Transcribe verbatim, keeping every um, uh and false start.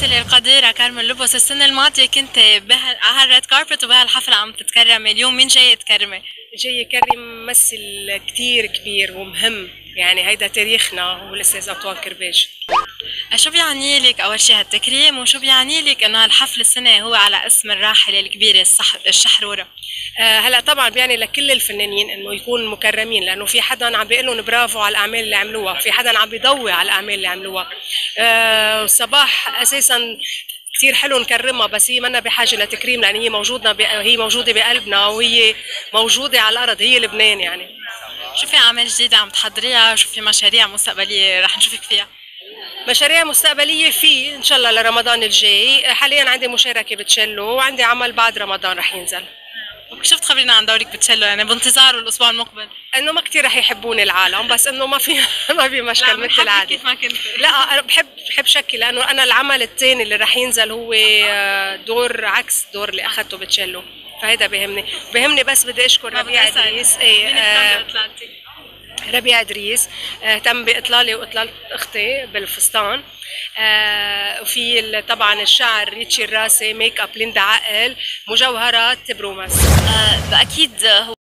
الممثلة القديرة كارمن لوبوس، السنة الماضية كنت بها على هالريد كاربت وبهالحفلة عم تتكرمي، اليوم مين جاي تكرمي؟ جاي كريم ممثل كتير كبير ومهم، يعني هيدا تاريخنا هو الأستاذ أنطوان كرباج. شو بيعني لك أول شي هالتكريم، وشو بيعني لك إنه هالحفل السنة هو على اسم الراحلة الكبيرة الصح الشحرورة؟ آه هلا طبعا بيعني لكل الفنانين انه يكونوا مكرمين، لانه في حدا عم بيقول لهم برافو على الاعمال اللي عملوها، في حدا عم بيضوي على الاعمال اللي عملوها. آه صباح اساسا كثير حلو نكرمها، بس هي منا بحاجه لتكريم، لان هي موجودنا ب... هي موجوده بقلبنا، وهي موجوده على الارض، هي لبنان يعني. شو في أعمال جديدة عم تحضريها، وشو في مشاريع مستقبلية رح نشوفك فيها؟ مشاريع مستقبليه في ان شاء الله لرمضان الجاي. حاليا عندي مشاركه بتشلو، وعندي عمل بعد رمضان رح ينزل. شو بتخبرينا عن دورك بتشلو، يعني بانتظاره الأسبوع المقبل؟ انه ما كثير رح يحبوني العالم، بس انه ما في ما في مشكل مثل العاده. كيف ما كنت. لا انا بحب بحب شكل، لانه انا العمل الثاني اللي رح ينزل هو آه، دور عكس الدور اللي اخذته بتشيلو، فهيدا بيهمني بيهمني بس بدي اشكر ربيع ادريس. ايه آه ربيع ادريس آه تم باطلالي واطلال اختي بالفستان. آه وفي ال- طبعا الشعر ريتشي الراسي، ميك اب ليندا عقل، مجوهرات بروماس. آه، أكيد هو